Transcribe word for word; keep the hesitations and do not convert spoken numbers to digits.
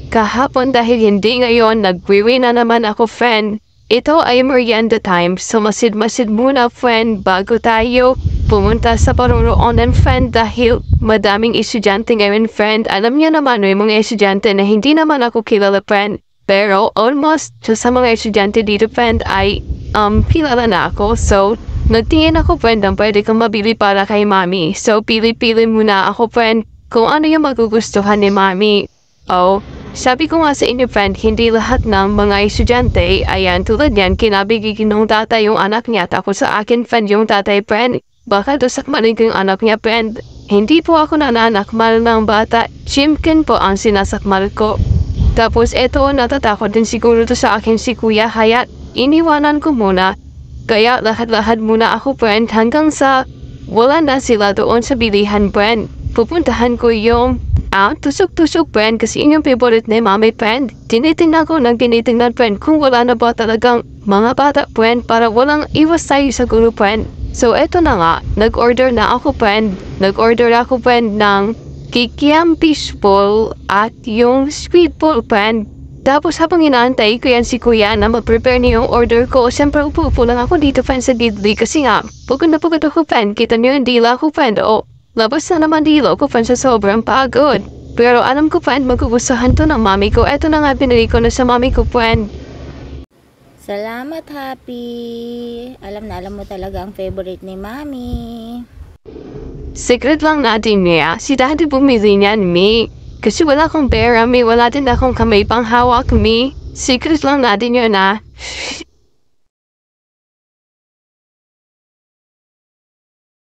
kahapon dahil hindi ngayon, nagwiwi na naman ako, friend. Ito ay merienda time, so masid-masid muna, friend, bago tayo pumunta sa paruroonan, friend, dahil madaming estudyante ngayon, friend. Alam niyo naman, may mga estudyante na hindi naman ako kilala, friend. Pero almost sa mga estudyante dito, friend, ay um, kilala na ako. So, nagtingin ako, friend, ang pwede kong mabili para kay mami. So, pili-pili muna ako, friend, kung ano yung magugustuhan ni mami. Oh, sabi ko nga sa inyo, friend, hindi lahat ng mga estudyante, ayan, tulad yan, kinabigigin ng tatay yung anak niya. Tapos sa akin, friend, yung tatay, friend, baka dosakmanin ko yung anak niya, friend. Hindi po ako nananakmal ng bata, chimkin po ang sinasakmal ko. Tapos eto, natatakot din siguro to sa akin si Kuya, kaya iniwanan ko muna. Kaya lahat-lahat muna ako, friend, hanggang sa wala na sila doon sa bilihan, friend. Pupuntahan ko yung Ah, tusok-tusok, friend, kasi yun yung favorite ni mami, friend. Tinitingnan ko ng tinitingnan, friend, kung wala na ba talagang mga bata, friend, para walang iwas tayo sa gulo, friend. So, eto na nga, nag-order na ako, friend. Nag-order ako, friend, ng kikiam fishball at yung squid ball, friend. Tapos habang inaantay ko yan si Kuya na mag-prepare niya yung order ko, siyempre upo-upo lang ako dito, friend, sa didli kasi nga, pagod na pagod ako, friend. Kita niyo yung dila ko, friend, o. Labas na naman dilo ko, friend, sa sobrang pagod. Pero alam ko, friend, magugustuhan to ng mami ko. Eto na nga, pinili ko na sa mami ko, friend. Salamat, Happy. Alam na alam mo talaga ang favorite ni mami. Secret lang natin niya. Si daddy bumili niyan, mi. Kasi wala akong pera, mi. Wala din akong kamay pang hawak, mi. Secret lang natin yun, na.